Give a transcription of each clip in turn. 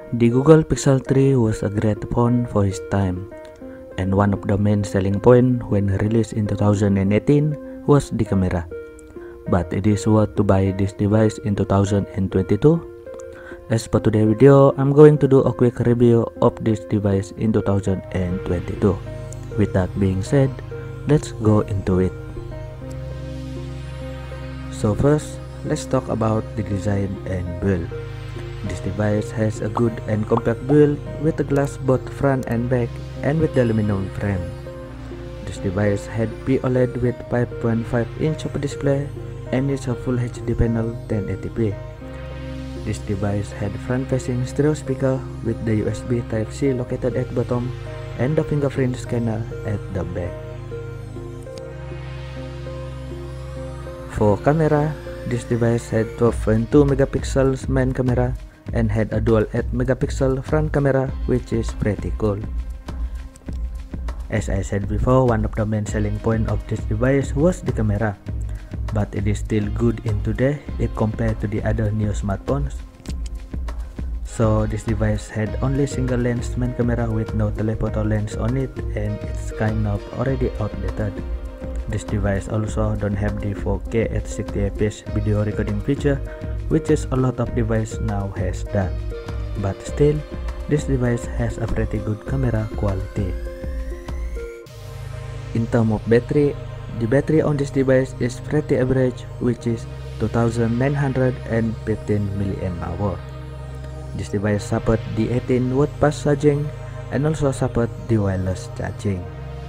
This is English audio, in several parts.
The Google Pixel 3 was a great phone for its time, and one of the main selling points when released in 2018 was the camera. But it is worth to buy this device in 2022. As for today's video, I'm going to do a quick review of this device in 2022. With that being said, let's go into it. So first, let's talk about the design and build. This device has a good and compact build with a glass both front and back and with the aluminum frame. This device had POLED with 5.5 inch of display and is a Full HD panel 1080p. This device had front-facing stereo speaker with the USB Type-C located at bottom and the fingerprint scanner at the back. For camera, this device had 12.2 megapixels main camera and had a dual 8 megapixel front camera, which is pretty cool. As I said before, one of the main selling points of this device was the camera, but it is still good in today if compared to the other new smartphones. So this device had only single lens main camera with no telephoto lens on it, and it's kind of already outdated. This device also don't have the 4K at 60 fps video recording feature, which is a lot of device now has that. But still, this device has a pretty good camera quality. In terms of battery, the battery on this device is pretty average, which is 2915 mAh. This device supports the 18-watt fast charging and also supports the wireless charging.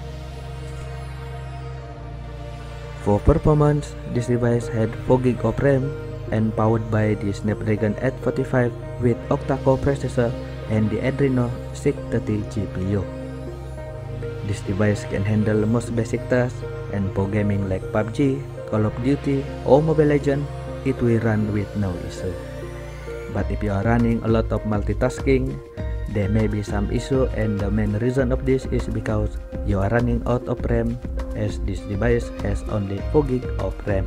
For performance, this device had 4GB of RAM and powered by the Snapdragon 845 with octa-core processor and the Adreno 630 GPU. This device can handle most basic tasks, and for gaming like PUBG, Call of Duty or Mobile Legends, it will run with no issue. But if you are running a lot of multitasking, there may be some issue, and the main reason of this is because you are running out of RAM, as this device has only 4GB of RAM.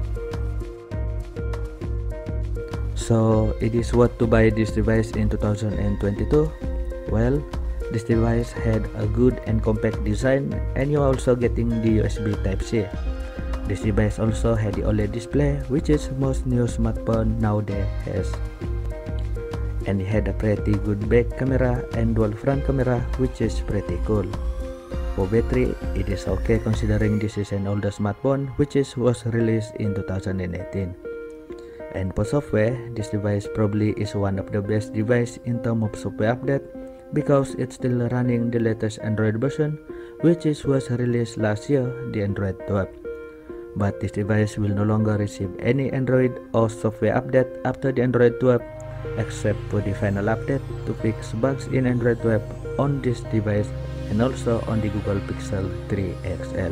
So it is worth to buy this device in 2022. Well, this device had a good and compact design, and you are also getting the USB Type-C. This device also had the OLED display, which is most new smartphone nowadays has. And it had a pretty good back camera and dual front camera, which is pretty cool. For battery, it is okay considering this is an older smartphone which was released in 2018. And for software, this device probably is one of the best devices in terms of software update, because it's still running the latest Android version, which was released last year, the Android 12. But this device will no longer receive any Android or software update after the Android 12, except for the final update to fix bugs in Android 12 on this device and also on the Google Pixel 3 XL.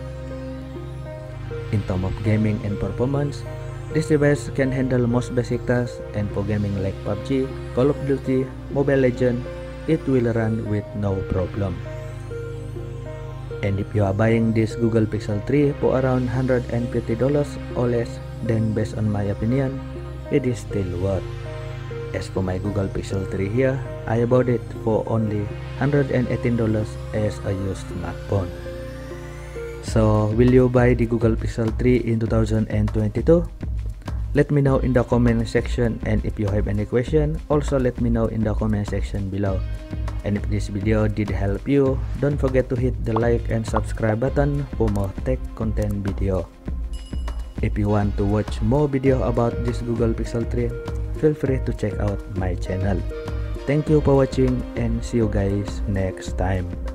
In terms of gaming and performance, this device can handle most basic tasks, and for gaming like PUBG, Call of Duty, Mobile Legends, it will run with no problem. And if you are buying this Google Pixel 3 for around $150 or less, then based on my opinion, it is still worth. As for my Google Pixel 3 here, I bought it for only $118 as a used smartphone. So, will you buy the Google Pixel 3 in 2022? Let me know in the comment section, and if you have any question, also let me know in the comment section below. And if this video did help you, don't forget to hit the like and subscribe button for more tech content video. If you want to watch more video about this Google Pixel 3, feel free to check out my channel. Thank you for watching, and see you guys next time.